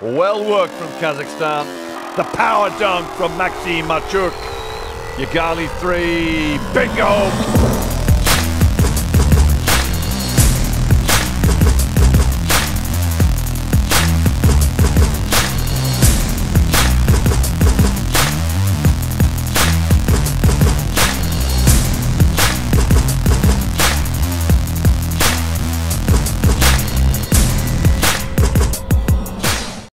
Well worked from Kazakhstan. The power dunk from Maxim Machuk. Yagali three. Bingo!